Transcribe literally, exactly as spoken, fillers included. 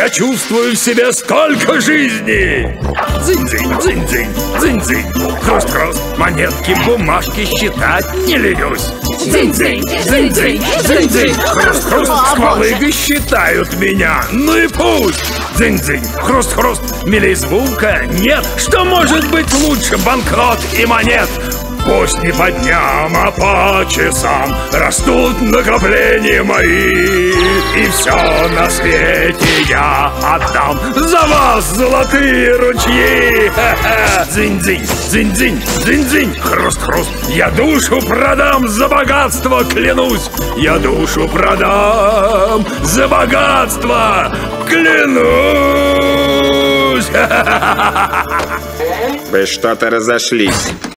я чувствую в себе столько жизни. Дзынь-дзынь, дзынь-дзынь, дзынь-дзынь. Хруст-хруст, монетки, бумажки считать не ленюсь. Дзынь-дзынь, дзынь-дзынь, дзынь-дзынь. Хруст-хруст, сквалыги считают меня. Ну и пусть. Дзынь-дзынь, хруст-хруст, милей звука нет. Что может быть лучше банкнот и монет? Пусть не по дням, а по часам растут накопления мои. И все на свете я отдам за вас, золотые ручьи. Дзынь-дзынь, дзынь-дзынь, дзынь-дзынь. Хруст-хруст, я душу продам за богатство, клянусь. Я душу продам за богатство, клянусь. Вы что-то разошлись.